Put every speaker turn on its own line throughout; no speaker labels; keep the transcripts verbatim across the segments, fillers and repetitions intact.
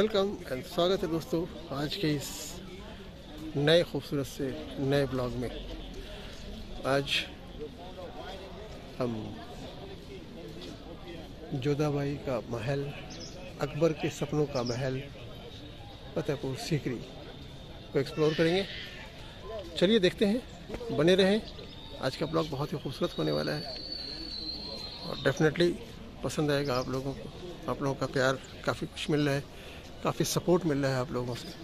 Welcome and स्वागत है दोस्तों आज के इस नए खूबसूरत से नए ब्लॉग में। आज हम जोधाबाई का महल, अकबर के सपनों का महल फतेहपुर सीकरी को एक्सप्लोर करेंगे। चलिए देखते हैं, बने रहें। आज का ब्लॉग बहुत ही खूबसूरत होने वाला है और डेफिनेटली पसंद आएगा आप लोगों को। आप लोगों का प्यार काफ़ी कुछ मिल रहा है, काफ़ी सपोर्ट मिल रहा है आप लोगों से।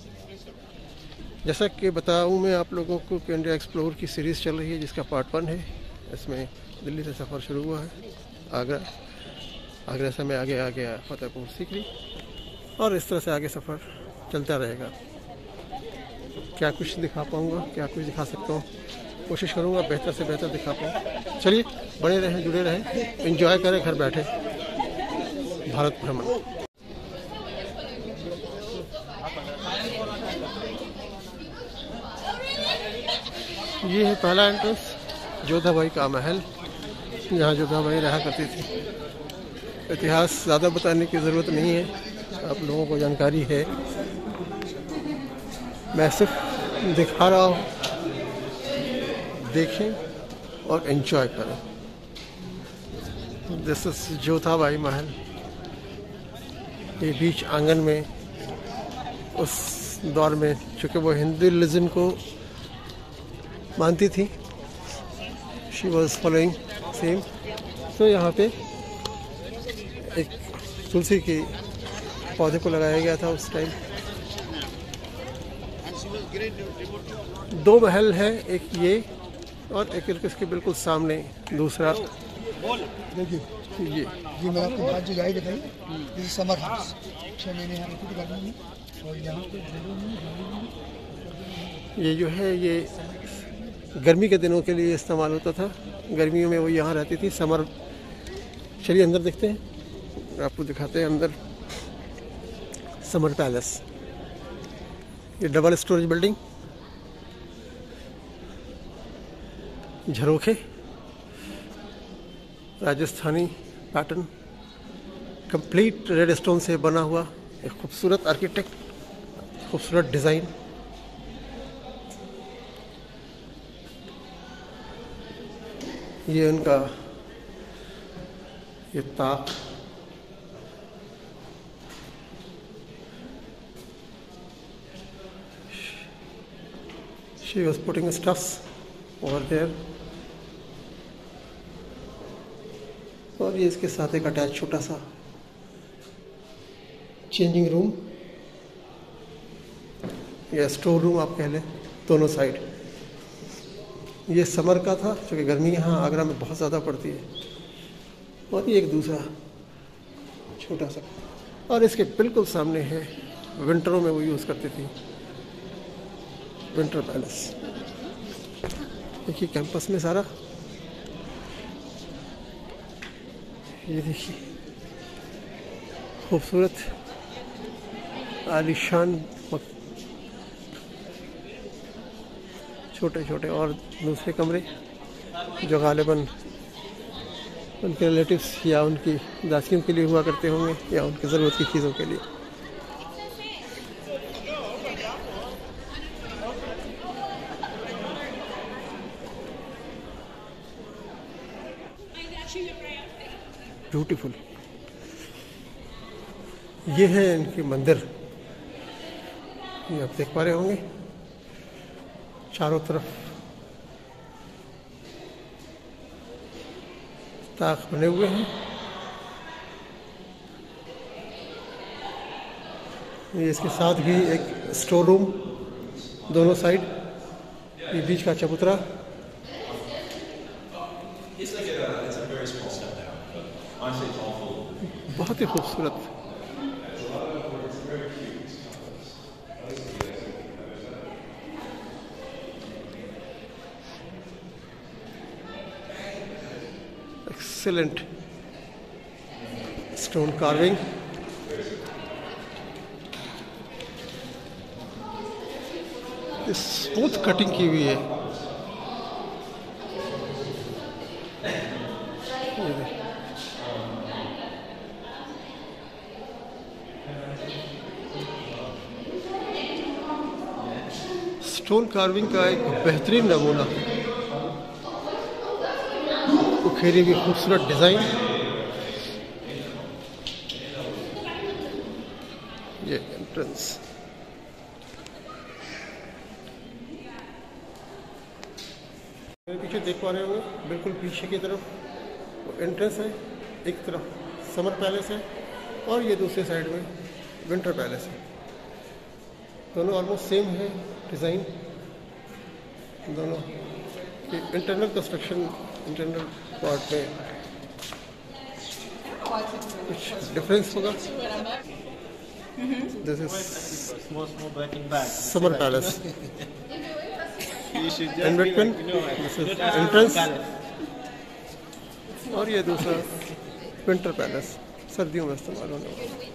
जैसा कि बताऊं मैं आप लोगों को कि इंडिया एक्सप्लोर की सीरीज़ चल रही है जिसका पार्ट वन है। इसमें दिल्ली से सफ़र शुरू हुआ है, आगरा आगरा से मैं आगे आ गया फतेहपुर सीकरी और इस तरह से आगे सफ़र चलता रहेगा। क्या कुछ दिखा पाऊँगा, क्या कुछ दिखा सकता हूँ, कोशिश करूँगा बेहतर से बेहतर दिखा पाऊँ। चलिए बने रहें, जुड़े रहें, एंजॉय करें घर बैठे भारत भ्रमण। ये है पहला एंट्रेंस, जोधाबाई का महल। यहाँ जोधाबाई रहा करती थी। इतिहास ज़्यादा बताने की ज़रूरत नहीं है, आप लोगों को जानकारी है। मैं सिर्फ दिखा रहा हूँ, देखें और एंजॉय करें। दिस इज जोधाबाई महल। ये बीच आंगन में उस दौर में, चूँकि वो हिंदुइज्म को मानती थी, शी वॉज फॉलोइंग सेम, तो यहाँ पे एक तुलसी के पौधे को लगाया गया था उस टाइम। दो महल है, एक ये और एक इसके बिल्कुल सामने दूसरा। देखिए ये
जी मैं आपको बात जो गाइड दिखाई, ये समर हाउस छः महीने यहाँ रहती थी गर्मी में। और यहाँ पे
ये जो है ये गर्मी के दिनों के लिए इस्तेमाल होता था, गर्मियों में वो यहाँ रहती थी। समर, चलिए अंदर देखते हैं, आपको दिखाते हैं अंदर समर पैलेस। ये डबल स्टोरेज बिल्डिंग, झरोखे, Rajasthani pattern, complete red stone से बना हुआ एक खूबसूरत आर्किटेक्ट, खूबसूरत डिज़ाइन। ये उनका ये ताक, she was putting stuffs over there। और ये इसके साथ एक अटैच छोटा सा चेंजिंग रूम या स्टोर रूम आप कह लें, दोनों साइड। ये समर का था क्योंकि गर्मी यहाँ आगरा में बहुत ज़्यादा पड़ती है। और ये एक दूसरा छोटा सा, और इसके बिल्कुल सामने है, विंटरों में वो यूज़ करती थी, विंटर पैलेस। देखिए कैंपस में सारा, ये देखिए खूबसूरत आलीशान छोटे छोटे और दूसरे कमरे जो गालिबन उनके रिलेटिव्स या उनकी दासियों के लिए हुआ करते होंगे या उनकी ज़रूरत की चीज़ों के लिए। ब्यूटीफुल। ये है इनके मंदिर, ये आप देख पा रहे होंगे चारों तरफ ताक बने हुए हैं। ये इसके साथ भी एक स्टोर रूम, दोनों साइड, ये बीच का चबूतरा। बहुत ही खूबसूरत। Excellent stone carving. Smooth cutting की हुई है। स्टोन कार्विंग का एक बेहतरीन नमूना, उखेरी की खूबसूरत डिज़ाइन। ये एंट्रेंस, मेरे पीछे देख पा रहे होंगे, बिल्कुल पीछे की तरफ वो एंट्रेंस है। एक तरफ समर पैलेस है और ये दूसरी साइड में विंटर पैलेस है। दोनों ऑलमोस्ट सेम है डिज़ाइन। दोनों की इंटरनल कंस्ट्रक्शन, इंटरनल पार्ट में कुछ डिफरेंस होगा। This is summer palace in between, this is entrance, और ये दूसरा विंटर पैलेस, सर्दियों में इस्तेमाल होने वाला।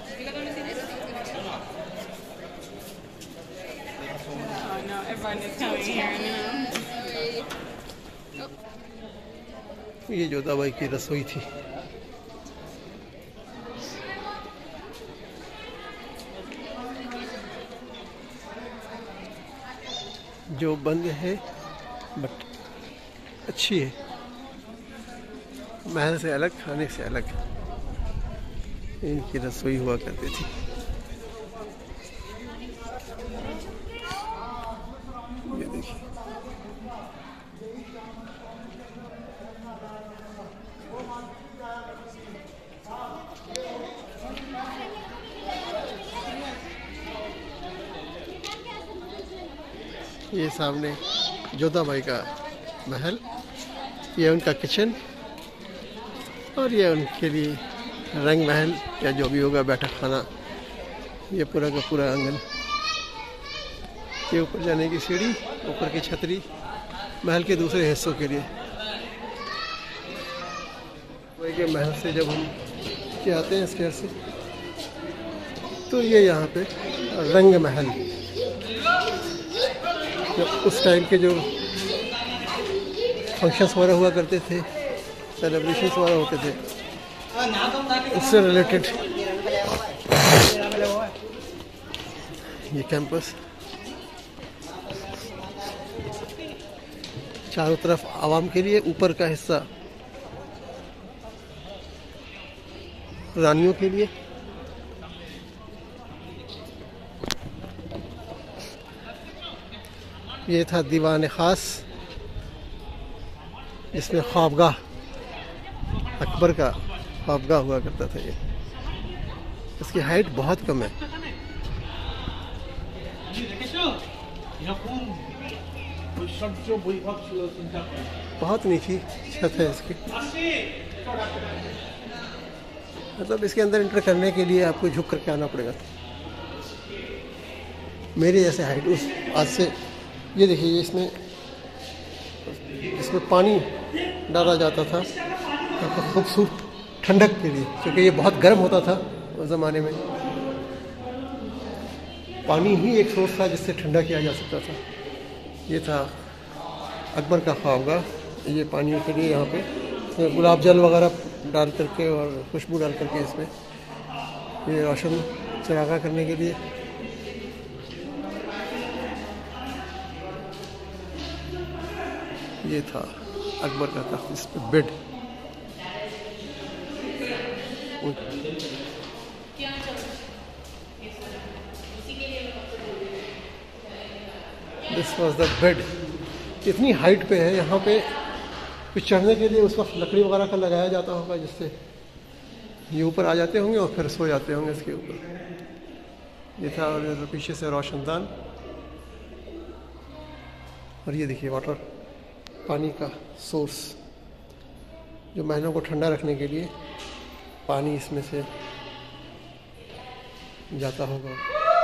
ये जोधाबाई की रसोई थी। जो बंद है बट अच्छी है, महल से अलग, खाने से अलग इनकी रसोई हुआ करती थी। ये देखिए, ये सामने जोधाबाई का महल, ये उनका किचन, और ये उनके लिए रंग महल या जो भी होगा बैठक खाना। ये पूरा का पूरा आंगन, ये ऊपर जाने की सीढ़ी, ऊपर की छतरी महल के दूसरे हिस्सों के लिए। वही के महल से जब हम के आते हैं स्टेयर से, तो ये यहाँ पे रंग महल, जब उस टाइम के जो फंक्शंस वगैरह हुआ करते थे, सेलिब्रेशंस वगैरह होते थे, उससे रिलेटेड ये कैंपस। चारों तरफ आवाम के लिए, ऊपर का हिस्सा रानियों के लिए। ये था दीवान खास, जिसमें ख्वाबगाह, अकबर का ख्वाबगाह हुआ करता था। ये इसकी हाइट बहुत कम है, बहुत नीची छत है इसकी। मतलब इसके अंदर इंटर करने के लिए आपको झुक करके आना पड़ेगा। मेरे जैसे हाइट उस आज से, ये देखिए, इसमें इसमें पानी डाला जाता था खूबसूरत ठंडक के लिए, क्योंकि ये बहुत गर्म होता था उस ज़माने में। पानी ही एक सोर्स था जिससे ठंडा किया जा सकता था। ये था अकबर का ख्वाबगाह। ये पानी के लिए यहाँ पे इसमें गुलाब जल वगैरह डाल करके और खुशबू डाल करके इसमें ये रोशन चरागा करने के लिए। ये था अकबर का तख्त, इस पे bed. This was the bed. इतनी हाइट पे है, यहाँ पे कुछ चढ़ने के लिए उस वक्त लकड़ी वगैरह का लगाया जाता होगा, जिससे ये ऊपर आ जाते होंगे और फिर सो जाते होंगे इसके ऊपर। ये था, और पीछे से रोशनदान। और ये देखिए वाटर, पानी का सोर्स, जो महलों को ठंडा रखने के लिए पानी इसमें से जाता होगा।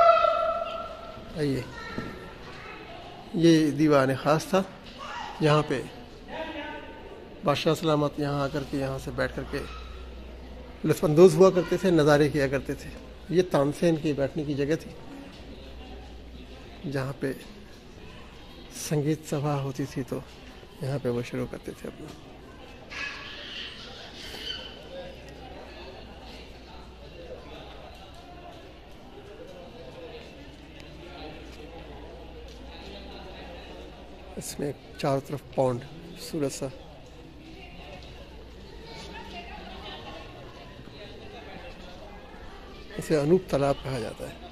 आइए, ये दीवान खास था, जहाँ पे बादशाह सलामत यहाँ आकर के यहाँ से बैठ कर के लुत्फ़अंदोज़ हुआ करते थे, नज़ारे किया करते थे। ये तानसेन की बैठने की जगह थी, जहाँ पे संगीत सभा होती थी, तो यहाँ पे वो शुरू करते थे अपना। इसमें चारों तरफ पौंड सूरज सा। इसे अनूप तालाब कहा जाता है।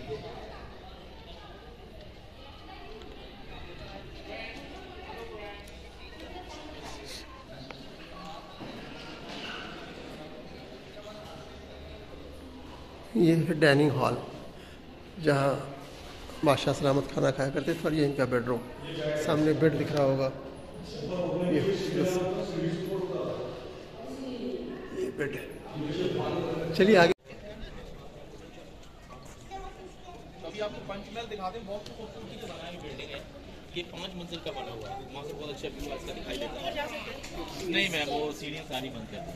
ये है डाइनिंग हॉल, जहाँ बादशाह सलामत खाना खाया करते थे, और ये इनका बेडरूम। सामने बेड दिख रहा होगा, ये ये बेड है। चलिए आगे।
अभी आपको पंचमहल दिखा दें, बहुत खूबसूरती से बनाई बिल्डिंग है। ये पांच मंजिल का बना हुआ है, वहाँ से बहुत अच्छा व्यू इसका दिखाई देता है। नहीं मैम, वो सीढ़ियाँ सारी बंद है।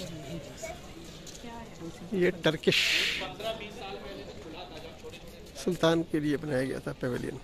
ये टर्किश सुल्तान के लिए बनाया गया था पेविलियन।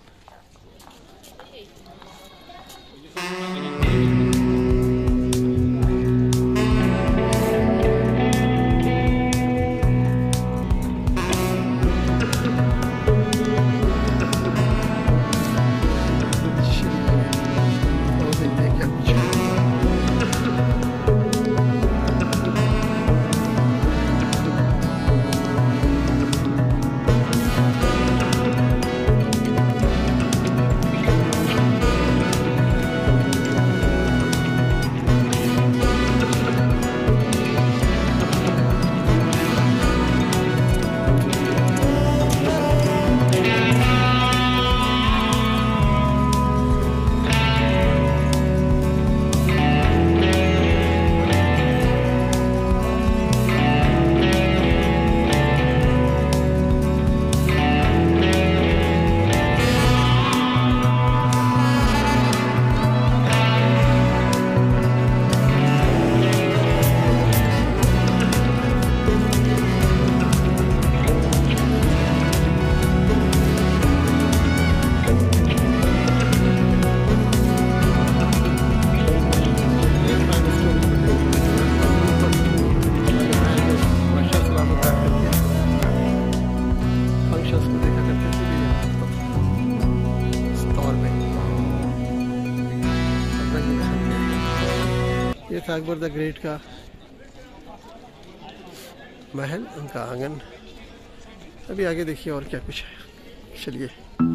ये था अकबर द ग्रेट का महल, उनका आंगन। अभी आगे देखिए और क्या कुछ है, चलिए।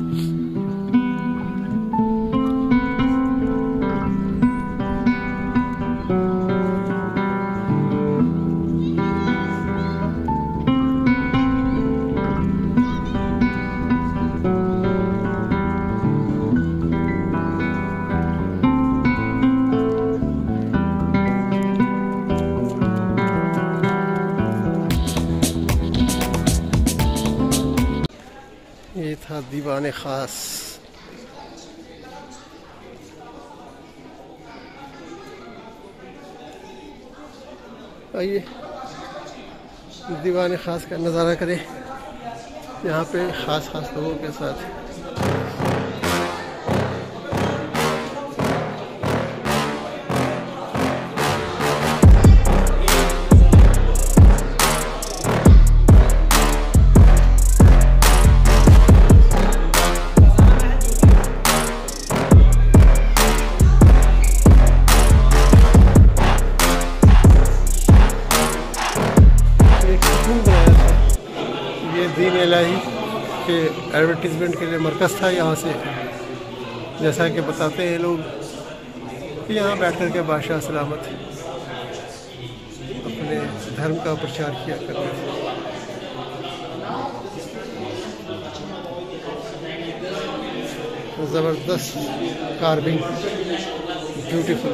ये था दीवाने खास। आइए दीवाने खास का नज़ारा करें, यहाँ पे खास खास लोगों के साथ। दीन इलाही के एडवर्टीज़मेंट के लिए मरकज़ था यहाँ से। जैसा कि बताते हैं लोग कि यहाँ बैठ कर के बादशाह सलामत अपने धर्म का प्रचार किया करते थे। ज़बरदस्त कार्विंग, ब्यूटीफुल।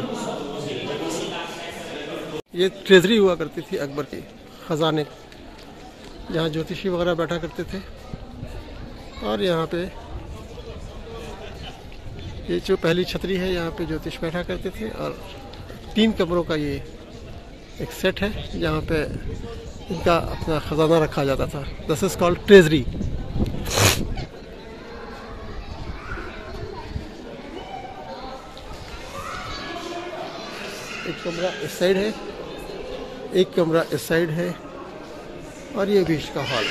ये ट्रेजरी हुआ करती थी अकबर की, ख़जाने, जहाँ ज्योतिषी वगैरह बैठा करते थे। और यहाँ पे ये जो पहली छतरी है, यहाँ पे ज्योतिष बैठा करते थे। और तीन कमरों का ये एक सेट है जहाँ पे इनका अपना ख़जाना रखा जाता था। This is called treasury. एक कमरा इस साइड है, एक कमरा इस साइड है, और ये बीच का हॉल।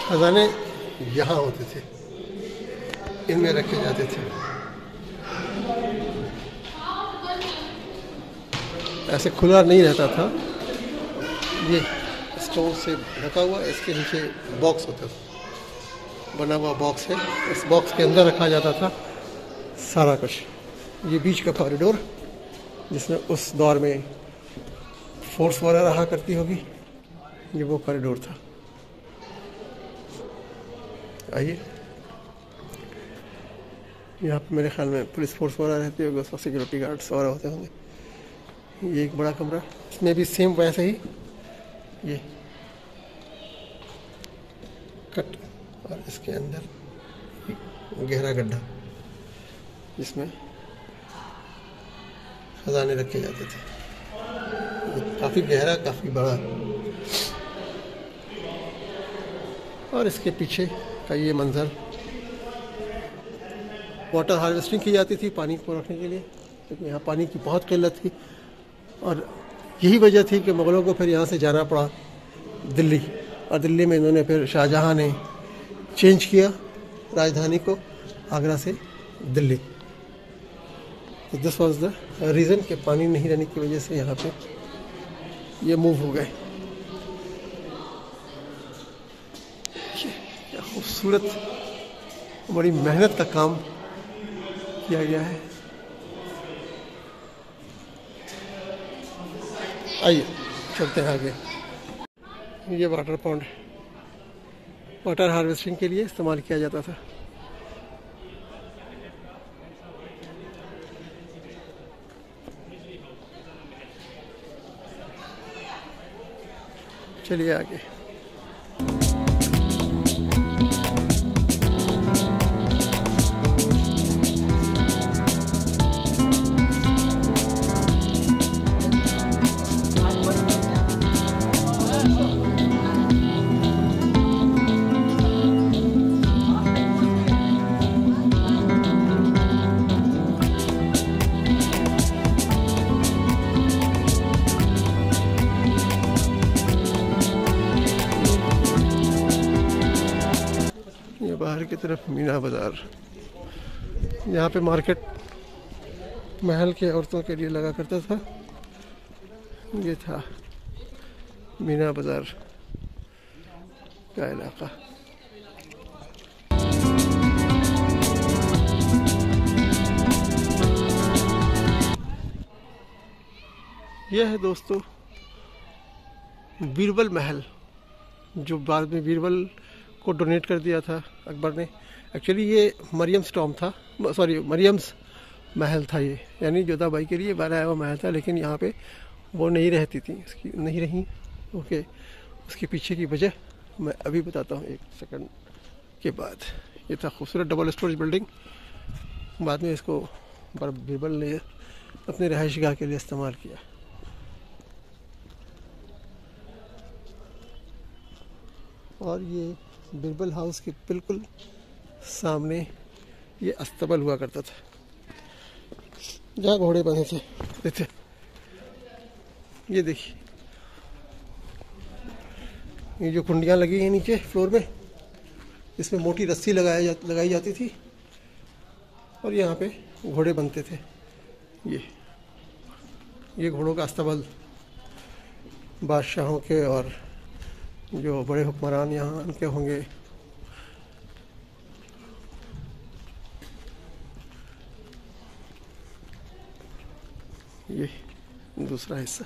खजाने यहाँ होते थे, इनमें रखे जाते थे। ऐसे खुला नहीं रहता था, ये स्टोन से ढका हुआ, इसके नीचे बॉक्स होता था, बना हुआ बॉक्स है, इस बॉक्स के अंदर रखा जाता था सारा कुछ। ये बीच का कॉरिडोर जिसमें उस दौर में फोर्स वगैरह रहा करती होगी, ये वो कॉरिडोर था। आइए, यहाँ पे मेरे ख्याल में पुलिस फोर्स वगैरह रहती होगी, उसका सिक्योरिटी गार्ड्स वगैरह होते होंगे। ये एक बड़ा कमरा, इसमें भी सेम वैसे ही ये कट, और इसके अंदर गहरा गड्ढा जिसमें खजाने रखे जाते थे। काफ़ी गहरा, काफ़ी बड़ा, और इसके पीछे का ये मंजर। वाटर हार्वेस्टिंग की जाती थी पानी को रखने के लिए, क्योंकि यहाँ पानी की बहुत किल्लत थी, और यही वजह थी कि मुग़लों को फिर यहाँ से जाना पड़ा दिल्ली, और दिल्ली में इन्होंने फिर शाहजहाँ ने चेंज किया राजधानी को आगरा से दिल्ली। तो दिस वाज द रीज़न कि पानी नहीं रहने की वजह से यहाँ पे ये मूव हो गए। क्या खूबसूरत, बड़ी मेहनत का काम किया गया है। आइए चलते हैं आगे। ये वाटर पॉन्ड वाटर हार्वेस्टिंग के लिए इस्तेमाल किया जाता था। चलिए आगे। बाहर की तरफ मीना बाज़ार, यहाँ पे मार्केट महल के औरतों के लिए लगा करता था। ये था मीना बाज़ार का इलाका। यह है दोस्तों बीरबल महल, जो बाद में बीरबल को डोनेट कर दिया था अकबर ने। एक्चुअली ये मरियम्स टॉम था, सॉरी मरियम्स महल था ये, यानी जोधाबाई के लिए बनाया हुआ महल था, लेकिन यहाँ पे वो नहीं रहती थी, उसकी नहीं रही। ओके, उसके पीछे की वजह मैं अभी बताता हूँ एक सेकंड के बाद। ये था खूबसूरत डबल स्टोरेज बिल्डिंग, बाद में इसको बीरबल ने अपने रहायशी गाह के लिए इस्तेमाल किया। और ये बीरबल हाउस के बिल्कुल सामने ये अस्तबल हुआ करता था, जहाँ घोड़े बंधे थे थे। ये देखिए, ये जो कुंडियाँ लगी हैं नीचे फ्लोर में, इसमें मोटी रस्सी लगाया जा, लगाई जाती थी, और यहाँ पे घोड़े बनते थे। ये ये घोड़ों का अस्तबल बादशाहों के और जो बड़े हुक्मरान यहाँ उनके होंगे। ये दूसरा हिस्सा,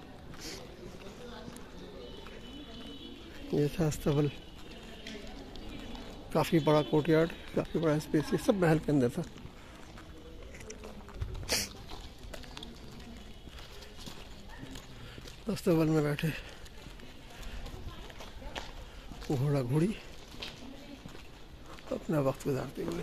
ये था अस्तबल। काफ़ी बड़ा कोर्टयार्ड, काफ़ी बड़ा स्पेस, ये सब महल के अंदर था। अस्तबल में बैठे घोड़ा घोड़ी अपना वक्त गुजारते हुए।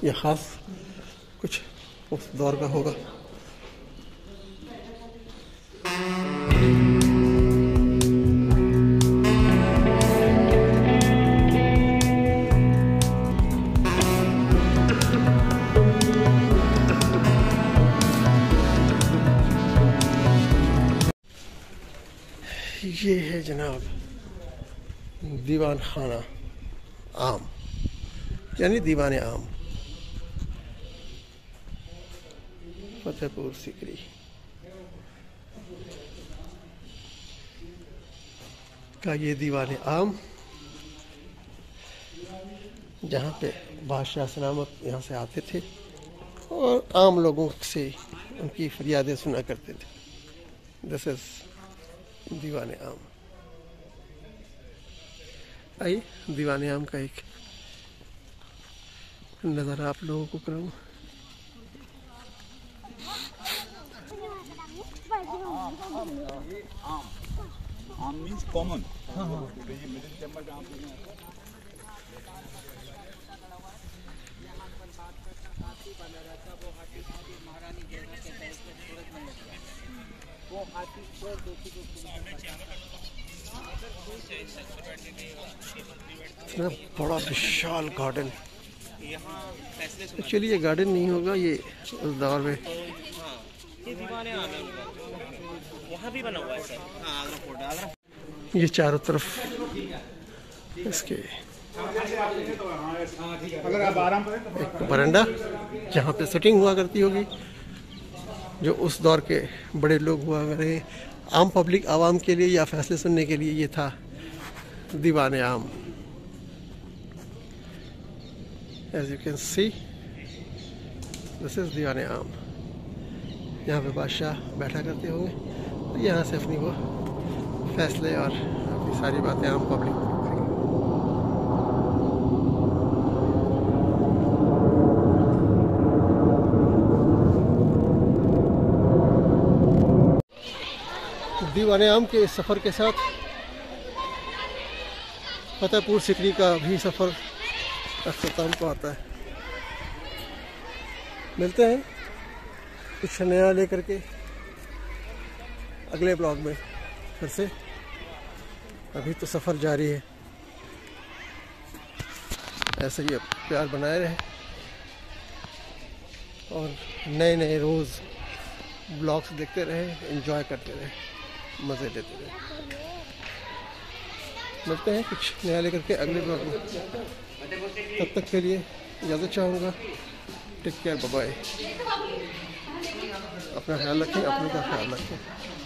ये ख़ास कुछ उस दौर का होगा। ये है जनाब दीवान खाना आम, यानी दीवान आम, फतेहपुर सीकरी। का ये दीवान आम, जहाँ पे बादशाह सलामत यहाँ से आते थे और आम लोगों से उनकी फरियादें सुना करते थे। दिस इज दीवान आम। आइए दीवान आम का एक नज़र आप लोगों को कराऊं।
आम मीन्स कॉमन।
इतना बड़ा विशाल गार्डन। एक्चुअली ये गार्डन नहीं होगा, ये उस दौर में
ये दीवाने आम है उनका। यहाँ भी बना हुआ है सर। हाँ, आगरा फोर्ट, आगरा।
ये चारों तरफ इसके एक बरंडा जहाँ पे सेटिंग हुआ करती होगी, जो उस दौर के बड़े लोग हुआ करे आम पब्लिक आवाम के लिए या फैसले सुनने के लिए, ये था Diwan Aam. As you can see this is Diwan Aam. यहाँ पे बादशाह बैठा करते होंगे, तो यहाँ से अपनी वो फैसले और अपनी सारी बातें आम पब्लिक दीवान आम के इस सफ़र के साथ फतेहपुर सीकरी का भी सफ़र अख्ताम को आता है। मिलते हैं कुछ नया लेकर के अगले ब्लॉग में फिर से। अभी तो सफ़र जारी है, ऐसे ही प्यार बनाए रहे और नए नए रोज़ ब्लॉग्स देखते रहे, एंजॉय करते रहे, मज़े लेते रहे। मिलते हैं कुछ नया लेकर के अगले ब्लॉग में। तब तक के लिए इजाज़त चाहूँगा। Take care, bye bye. अपना ख्याल रखें, अपने का ख्याल रखें।